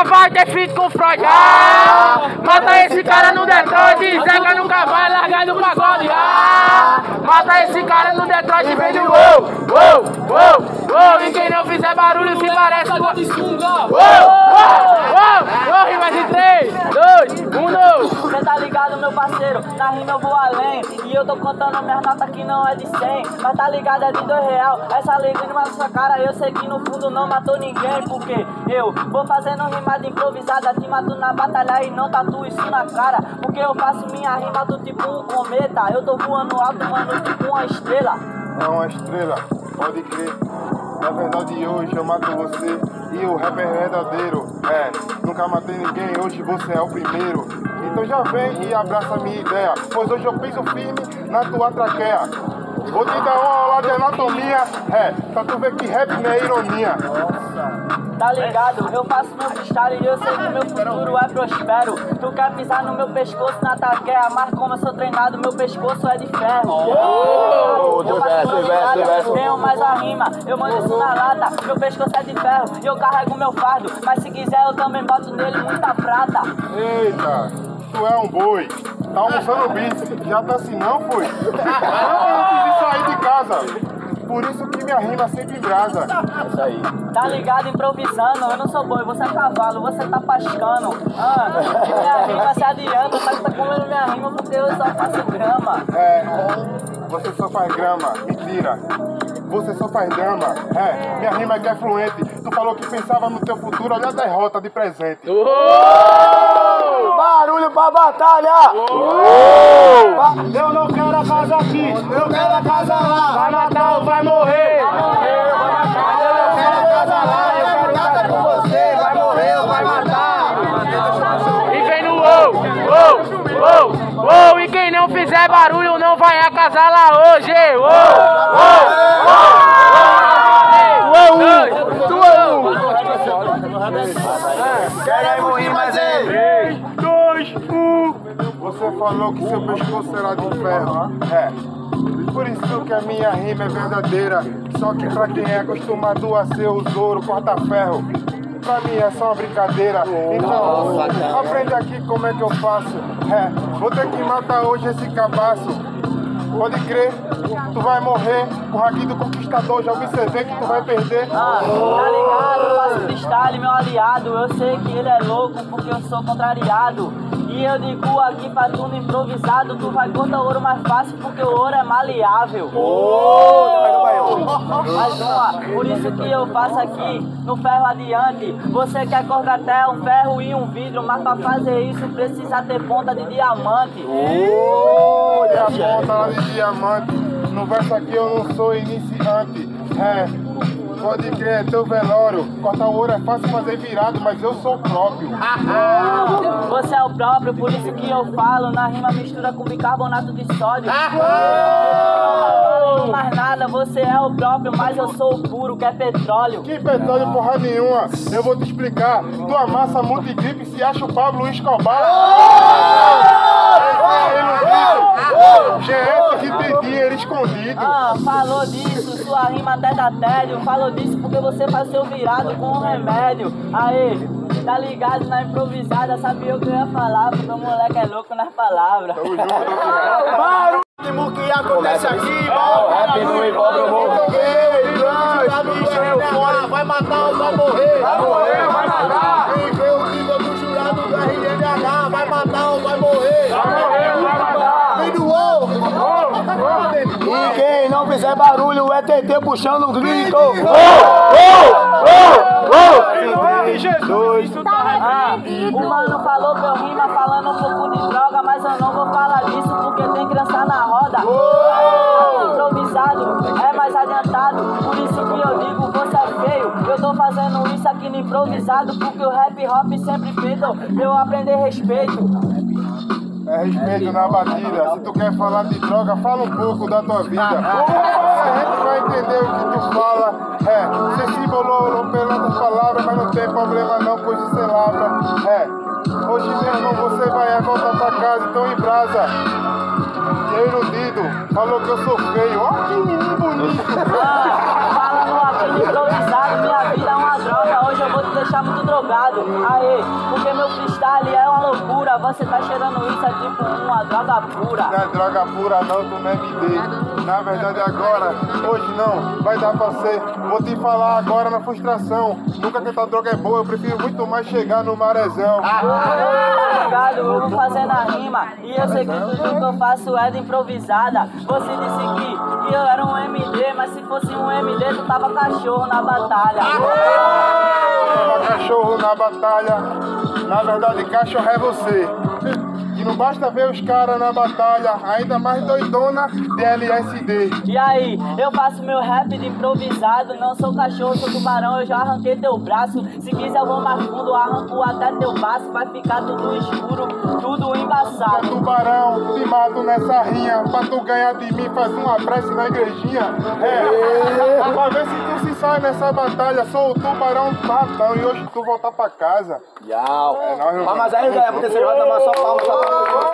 vai ter feito com Freud. Ah, mata esse cara no Detroit, Zeca nunca vai largar do pagode. Ah, mata esse cara no Detroit, vem do uou, uou, uou, uou. E quem não fizer barulho se parece com de sunga. Uou, uou, uou, rima de 3, 2, 1, 2. Cê tá ligado, meu parceiro, na rima eu vou além. E eu tô contando minhas notas que não é de 100, mas tá ligado, é de R$2. Essa alegria na sua cara, eu sei que no fundo não matou ninguém. Porque eu vou fazendo rimada improvisada, te mato na batalha e não tatuo isso na cara. Porque eu faço minha rima do tipo um cometa. Eu tô voando alto, mano, tipo uma estrela. É uma estrela, pode crer. Na verdade hoje eu mato você e o rap é verdadeiro. É, nunca matei ninguém, hoje você é o primeiro. Então já vem e abraça a minha ideia, pois hoje eu piso firme na tua traqueia. Vou te dar uma aula de anatomia, pra tu ver que rap não é ironia. Tá ligado? Eu faço meu freestyle e eu sei que meu futuro é prospero. Tu quer pisar no meu pescoço na taqueia, mas como eu sou treinado, meu pescoço é de ferro. Eu faço novidade, tenho mais a rima, eu mando isso na lata. Meu pescoço é de ferro e eu carrego meu fardo, mas se quiser eu também boto nele muita prata. Eita, tu é um boi, tá almoçando bife, já tá assim não foi? Antes de sair de casa. Por isso que minha rima sempre embrasa. Isso aí. Tá ligado, improvisando, eu não sou boi, você é cavalo, você tá pascando. Minha rima se adianta, só que tá comendo minha rima porque eu só faço grama. Você só faz grama, mentira. Você só faz drama, minha rima aqui é fluente. Tu falou que pensava no teu futuro, olha a derrota de presente. Barulho pra batalha! Eu não quero a casa aqui, eu quero a casa lá. Vai matar ou vai morrer? Vai morrer, vai matar. Eu não quero a casa lá, eu quero casa com você. Vai morrer ou vai matar? E vem no uou, uou, uou, uou. E quem não fizer barulho não vai acasalar hoje. Uou, uou, uou, uou. Queremos rir, mas é. 3, 2, 1. Você falou que seu pescoço era de ferro. Por isso que a minha rima é verdadeira. Só que pra quem é acostumado a ser usouro, corta-ferro, pra mim é só uma brincadeira. Então, aprende aqui como é que eu faço. Vou ter que matar hoje esse cabaço. Pode crer, tu vai morrer. O Haki do Conquistador, já observei que tu vai perder. Tá ligado, eu faço freestyle, meu aliado. Eu sei que ele é louco porque eu sou contrariado. E eu digo aqui pra tu no improvisado, tu vai contra ouro mais fácil porque o ouro é maleável. Mais uma, por isso que eu faço aqui no ferro adiante. Você quer cortar até um ferro e um vidro, mas pra fazer isso precisa ter ponta de diamante. Olha a ponta lá de diamante. No verso aqui eu não sou iniciante. Pode crer, é teu velório. Cortar o ouro é fácil fazer virado, mas eu sou o próprio. Você é o próprio, por isso que eu falo. Na rima mistura com bicarbonato de sódio. Não falo mais nada, você é o próprio, mas eu sou o puro, que é petróleo. Que petróleo porra nenhuma, eu vou te explicar. Tu amassa muito de gripe e se acha o Pablo Escobar. GF que tem dinheiro escondido. Falou disso, sua rima até dá tédio. Falou disso porque você faz seu virado com um remédio. Aê, tá ligado na improvisada, sabia o que eu ia falar, porque o moleque é louco nas palavras. Tamo junto, Barulho que acontece aqui, Rap no hip-hop eu vou. vai matar ou vai morrer? Vai morrer, vai matar. Quem vê o nível do jurado do RNH, vai matar ou vai morrer? Vai morrer, vai matar. Vem do uou! E quem não fizer barulho é TT puxando um grito. O mano falou que eu rima falando um pouco de droga, mas eu não vou falar disso porque tem criança na roda. Improvisado é mais adiantado, por isso que eu digo você é feio. Eu tô fazendo isso aqui no improvisado porque o rap hop sempre fez eu aprender respeito. É respeito na batida. Se tu quer falar de droga, fala um pouco da tua vida. A gente vai entender o que tu fala. Você se embolou pelas palavras, mas não tem problema não, pois isso é lavra. Hoje mesmo você vai voltar pra casa, então em brasa. E aí, iludido, falou que eu sou feio. Ó, que menino bonito. Falando aqui de improvisado, minha vida é uma droga. Hoje eu vou te deixar tá muito drogado. Aê, porque meu freestyle é uma loucura. Você tá cheirando isso, é tipo uma droga pura. Não é droga pura não, tu não é MD. Na verdade agora, hoje não, vai dar pra ser. Vou te falar agora na frustração. Nunca tentar droga é boa, eu prefiro muito mais chegar no marezão. Tá ligado? Eu vou fazendo a rima e eu sei que tudo que eu faço é de improvisada. Você disse que eu era um MD, mas se fosse um MD tu tava cachorro na batalha. Cachorro na batalha, na verdade cachorro é você. E não basta ver os caras na batalha, ainda mais doidona de LSD. E aí, eu faço meu rap de improvisado. Não sou cachorro, sou tubarão, eu já arranquei teu braço. Se quiser eu vou mais fundo, arranco até teu baço. Vai ficar tudo escuro, tudo embaçado. Tubarão, te mato nessa rinha. Pra tu ganhar de mim, faz uma prece na igrejinha. Pra ver se tu se sai nessa batalha. Sou o tubarão tatão e hoje tu voltar pra casa. Tchau. É nóis, meu Mas aí, galera, pro terceiro vai tomar só palma.